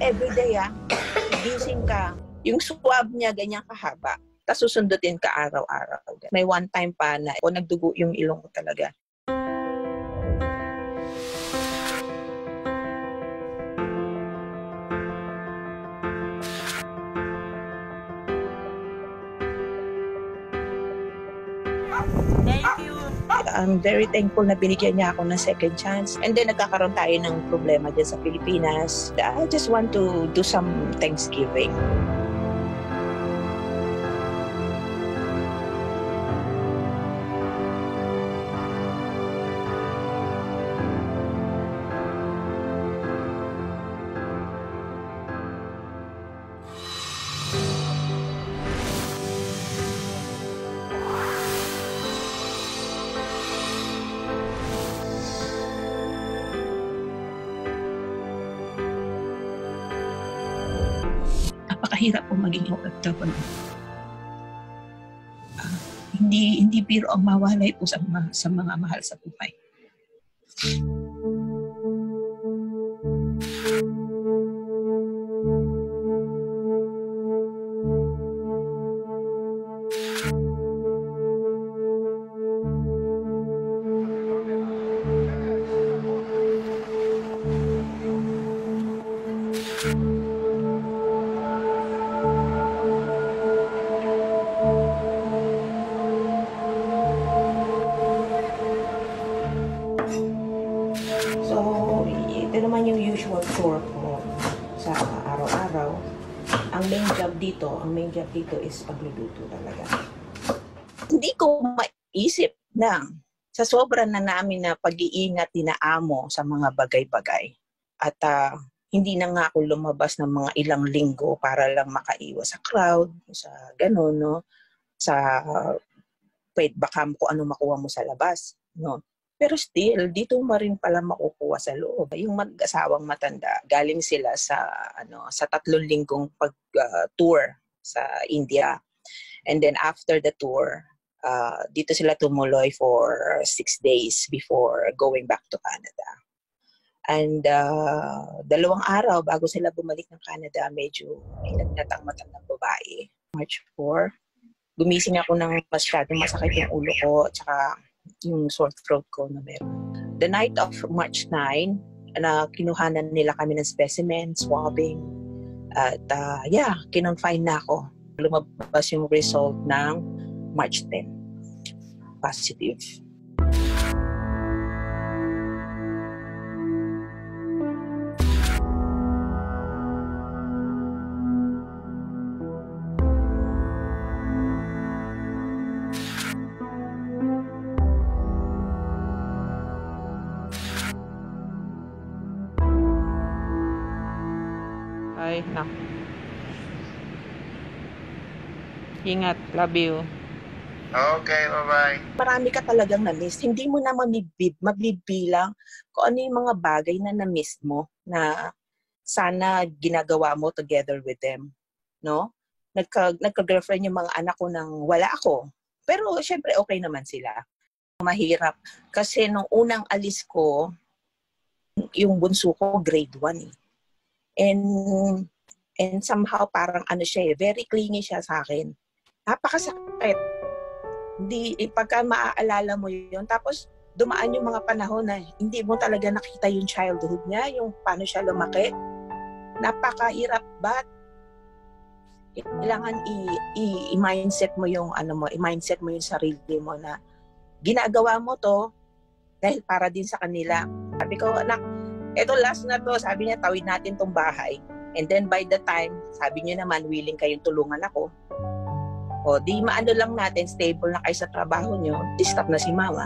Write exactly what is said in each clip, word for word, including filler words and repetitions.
everyday ah, gising ka, yung swab niya ganyan kahaba, tapos susundutin ka araw-araw. May one time pa na o nagdugo yung ilong ko talaga. Thank you. I'm very thankful na binigyan niya ako ng second chance. And then nagkakaroon tayo ng problema dyan sa Pilipinas. I just want to do some Thanksgiving. Napakahirap po maging O F W. Uh, hindi hindi biro ang mawalay po sa mga, sa mga mahal sa buhay. Ito naman yung usual chore ko sa araw-araw. Ang main job dito, ang main job dito is pagluluto talaga. Hindi ko maisip na sa sobra na namin na pag-iingat ni na amo sa mga bagay-bagay. At uh, hindi na nga ako lumabas ng mga ilang linggo para lang makaiwas sa crowd, sa gano'n, no? Sa uh, pwede baka kung ano makuha mo sa labas, no? Pero still, dito mo rin pala makukuha sa loob. Yung mag-asawang matanda, galing sila sa ano sa tatlong linggong pag-tour uh, sa India. And then after the tour, uh, dito sila tumuloy for six days before going back to Canada. And uh, dalawang araw bago sila bumalik ng Canada, medyo may nagnatang matandang babae. March fourth, gumising ako ng masyadong masakit yung ulo ko, at saka yung sore throat ko na meron. The night of March ninth, na kinuhanan nila kami ng specimen, swabbing, at uh, yeah, kinonfine na ako. Lumabas yung result ng March tenth. Positive. Ay, nak. Ingat. Love you. Okay, bye-bye. Marami ka talagang na-miss. Hindi mo na mabibib, mabibilang kung ano yung mga bagay na na-miss mo na sana ginagawa mo together with them. No? Nagka, nagka-girlfriend yung mga anak ko nang wala ako. Pero syempre okay naman sila. Mahirap. Kasi nung unang alis ko, yung bunso ko grade one eh. And, and somehow parang ano siya eh, very clingy siya sa akin. Napakasakit. Hindi, eh, pagka maaalala mo yun, tapos dumaan yung mga panahon na hindi mo talaga nakita yung childhood niya, yung paano siya lumaki. Napakahirap, but kailangan i-mindset mo yung ano mo, i-mindset mo yung sarili mo na ginagawa mo to dahil para din sa kanila. Sabi ko, anak, eto last na to, sabi niya, tawid natin tong bahay. And then by the time, sabi niya naman, willing kayong tulungan ako. O di maano lang natin, stable na kayo sa trabaho niyo, di-stop na si mama.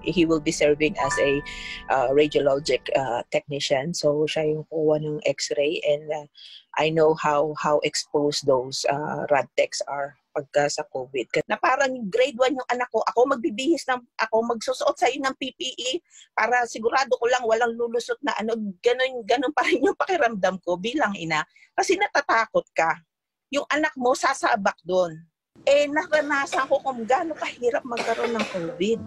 he will be serving as a uh, radiologic uh, technician. So siya yung kuha ng X-ray, and uh, I know how how exposed those uh, rad techs are pagka sa COVID. Na parang grade one yung anak ko, ako magbibihis ng, ako magsusuot sa'yo ng P P E para sigurado ko lang walang lulusot na ano, ganun, ganun pa rin yung pakiramdam ko bilang ina. Kasi natatakot ka. Yung anak mo sasabak doon. Eh, naranasan ko kung gaano kahirap magkaroon ng COVID.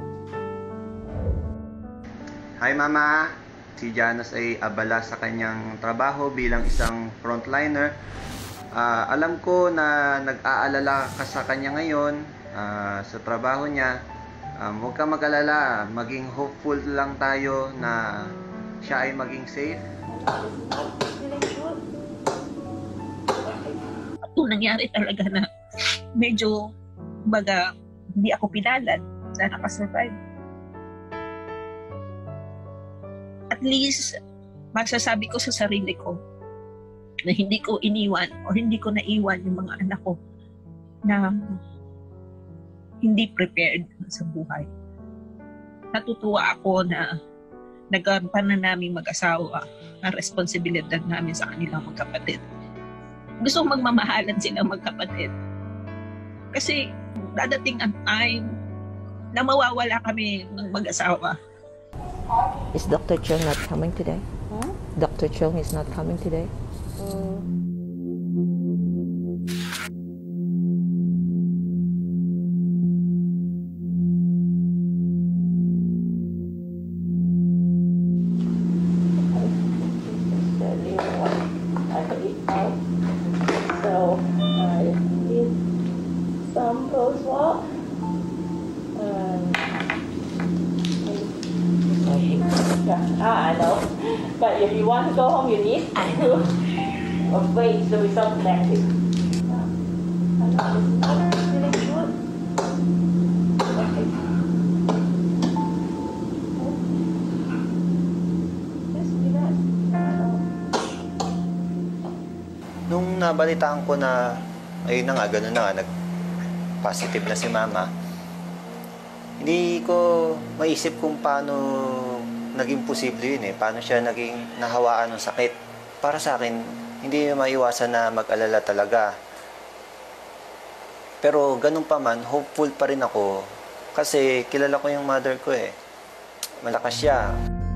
Hi Mama! Si Janos ay abala sa kanyang trabaho bilang isang frontliner. Uh, alam ko na nag-aalala ka sa kanya ngayon uh, sa trabaho niya. Um, huwag kang mag-alala, maging hopeful lang tayo na siya ay maging safe. Ito nangyari talaga na medyo baga hindi ako pinalad na nakasurvive. At least masasabi ko sa sarili ko na hindi ko iniwan o hindi ko naiwan yung mga anak ko na hindi prepared sa buhay. Natutuwa ako na nagampanan na namin mag-asawa ang responsibilidad namin sa kanilang magkapatid. Gusto kong magmamahalan silang magkapatid. Kasi dadating ang time na mawawala kami ng mag-asawa. Is Doctor Chung not coming today? Huh? Doctor Chung is not coming today? So I did some post walk. Um, yeah, ah, I know. But if you want to go home, you need to wait the result negative. Yeah. I know. It's really good. Okay. Just relax. I know. Nung nabalitaan ko na, ayun na nga, gano'n na nga, nag-positive na si Mama, hindi ko maisip kung paano naging posible yun eh. Paano siya naging nahawaan ng sakit. Para sa akin, hindi maiwasan na mag-alala talaga. Pero ganun pa man, hopeful pa rin ako. Kasi kilala ko yung mother ko eh. Malakas siya.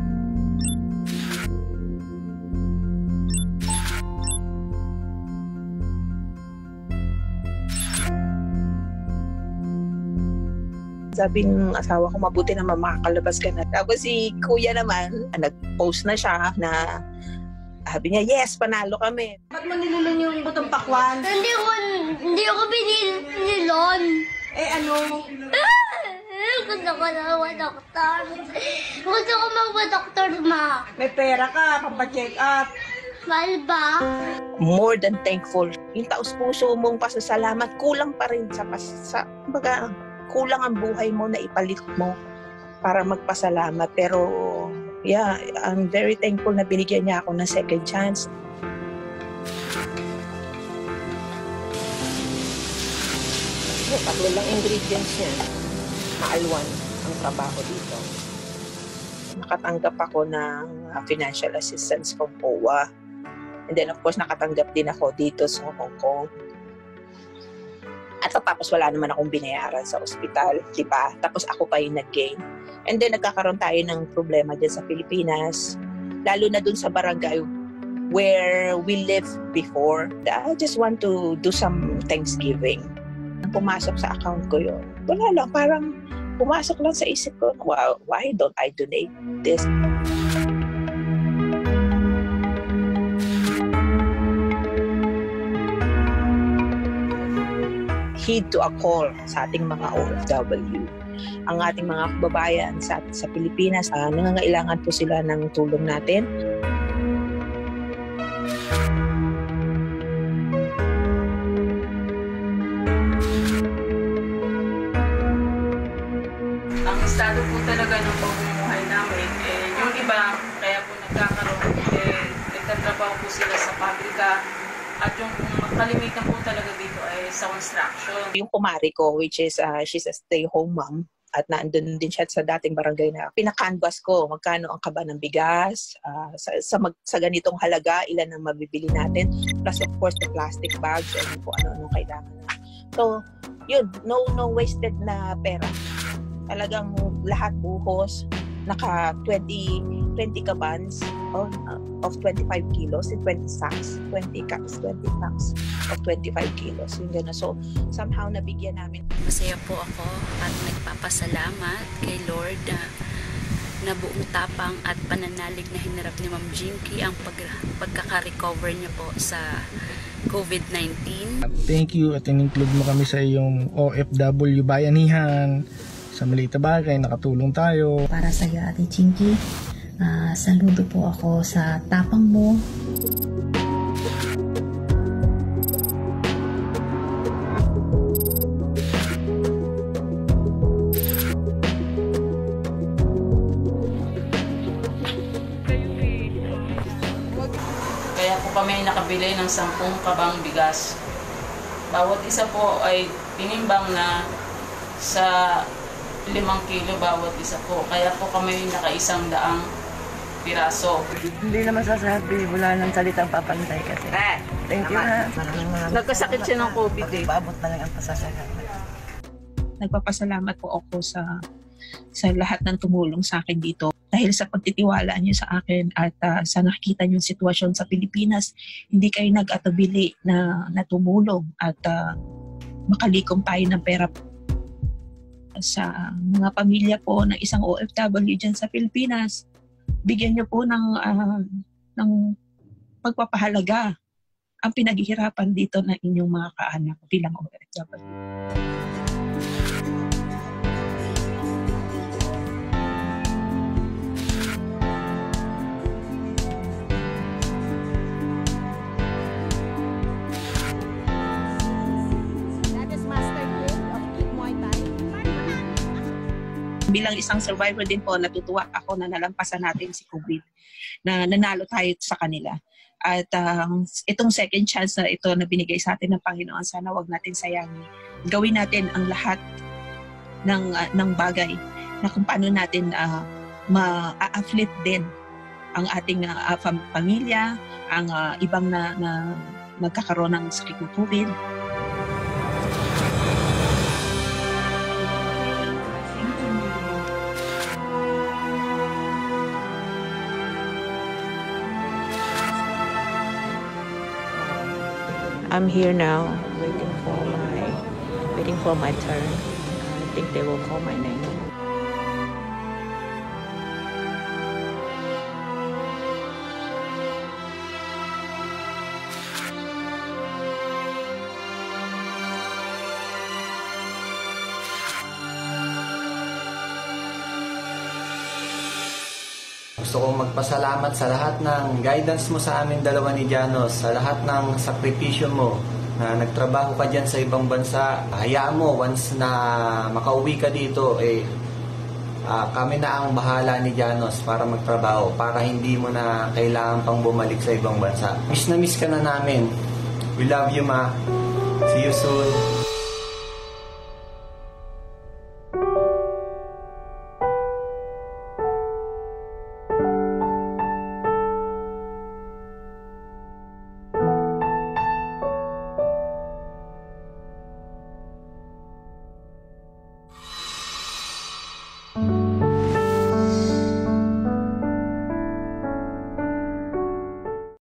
Sabi ng asawa ko, mabuti naman makakalabas ka na. Tapos si kuya naman, nag-post na siya na sabi niya, yes, panalo kami. Ba't mo nilulon yung butong pakwan? Hindi ko, hindi ako binilon. Eh ano? Gusto ko na mag-doktor. Gusto ko mag-doktor, ma. May pera ka, pampacheck up. Mahal ba? More than thankful. Yung taos-puso mong pasasalamat, kulang pa rin sa, pas, sa baga, kulang ang buhay mo na ipalit mo para magpasalamat. Pero, yeah, I'm very thankful na binigyan niya ako ng second chance. Eh, tatlo lang ingredients niya. Maalwan ang trabaho dito. Nakatanggap ako ng uh, financial assistance from P O A. And then, of course, nakatanggap din ako dito sa Hong Kong. At tapos wala naman akong binayaran sa ospital, di ba? Tapos ako pa yung nag-gain. And then nagkakaroon tayo ng problema dyan sa Pilipinas, lalo na dun sa barangay where we lived before. I just want to do some Thanksgiving. Pumasok sa account ko yun. Wala lang, parang pumasok lang sa isip ko, wow, why don't I donate this? Heed to a call sa ating mga O F W. Ang ating mga kababayan sa, sa Pilipinas, uh, nangangailangan po sila ng tulong natin. Ang estado po talaga ng pamumuhay namin, eh, yung iba, kaya po nagkakaroon, eh, nagtatrabaho po sila sa pabrika, at yung kalimitan po talaga dito ay sa construction. Yung kumari ko, which is, uh, she's a stay-home mom, at naandun din siya sa dating barangay na pinakanvas ko magkano ang kaba ng bigas, uh, sa, sa, mag, sa ganitong halaga, ilan ang mabibili natin, plus of course the plastic bags and kung ano-ano kailangan na. So, yun, no no wasted na pera. Talagang lahat buhos, naka twenty, twenty kabans of, of twenty-five kilos and twenty sacks, twenty cups, twenty packs of twenty-five kilos. Yung gano'n. So, somehow nabigyan namin. Masaya po ako at nagpapasalamat kay Lord na, na buong tapang at pananalig na hinarap ni Ma'am Jinky ang pag, pagkaka-recover niya po sa COVID nineteen. Thank you at in-include mo kami sa iyong O F W bayanihan. Sa maliit na bagay, nakatulong tayo. Para sa iyo, Ate Jinky, uh, saludo po ako sa tapang mo. Kaya po kami nakabili ng sampung kabang bigas. Bawat isa po ay tinimbang na sa limang kilo bawat isa po. Kaya po kami nakaisang daang piraso. Hindi naman sasabi, wala nang salitang papantay kasi. Eh, Thank you ha. Nagkasakit siya ng COVID eh. Paabot na lang ang pasasalamat. Nagpapasalamat po ako sa sa lahat ng tumulong sa akin dito. Dahil sa pagtitiwala niyo sa akin at uh, sa nakikita niyong sitwasyon sa Pilipinas, hindi kayo nag-atubili na, na tumulong at uh, makalikom tayo ng pera sa mga pamilya po ng isang O F W dyan sa Pilipinas. Bigyan niyo po ng, uh, ng pagpapahalaga ang pinaghihirapan dito ng inyong mga kaanak bilang O F W. Bilang isang survivor din po, natutuwa ako na nalampasan natin si COVID, na nanalo tayo sa kanila. At um, itong second chance na ito na binigay sa atin ng Panginoon, sana wag natin sayangin. Gawin natin ang lahat ng, uh, ng bagay na kung paano natin uh, ma-afflict din ang ating uh, pamilya, ang uh, ibang na, na nagkakaroon ng sakit ng COVID. I'm here now, waiting for my waiting for my turn. I think they will call my name. Gusto kong magpasalamat sa lahat ng guidance mo sa amin dalawa ni Janos, sa lahat ng sakripisyo mo na nagtrabaho ka dyan sa ibang bansa. Hayaan mo, once na makauwi ka dito, eh, uh, kami na ang bahala ni Janos para magtrabaho, para hindi mo na kailangan pang bumalik sa ibang bansa. Miss na miss ka na namin. We love you, ma. See you soon.